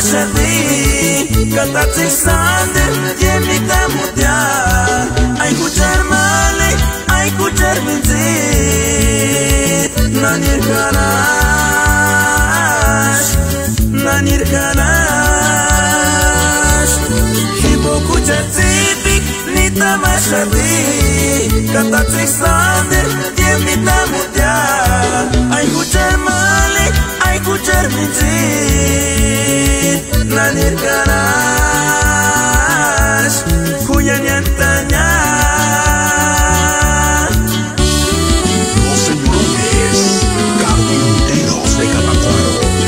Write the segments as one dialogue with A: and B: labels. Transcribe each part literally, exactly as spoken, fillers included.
A: mashadi Katati sander Yemita mutia Ay kuchar male Ay kuchar minzi Nanir kanash Nanir kanash Hibo kuchar zipik Nita mashadi Katati sander Yemita mutia Ay kuchar male Ay kuchar minzi Nanir kanash Kuya nyantanya
B: Los señores carpinteros de Calacuaro.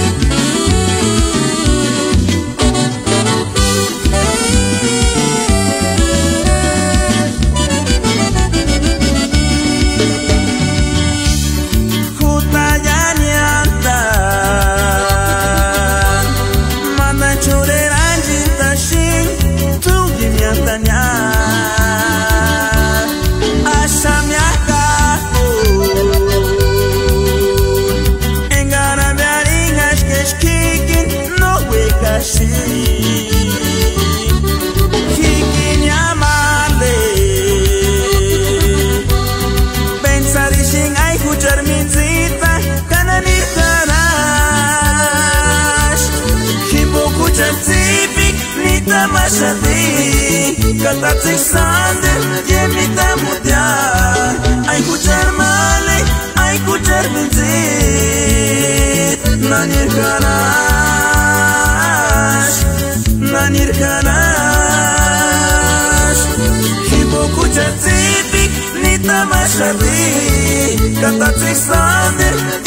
A: Kutaya nyanta Manda choreran cinta shin Tugi nyantanya Asam yakaku Engana biaringas keskikin No wekashi Kikin yamale Pensari sing ay kuchar minzita Kananir kanash Hibo kuchar zipik Nita mashadi Katati sander Yemita mutia Ay kuchar male Ay kuchar minzit Nanir kanash Nanir kanash Hibo kuchar zipik Nita mashadi Katati sander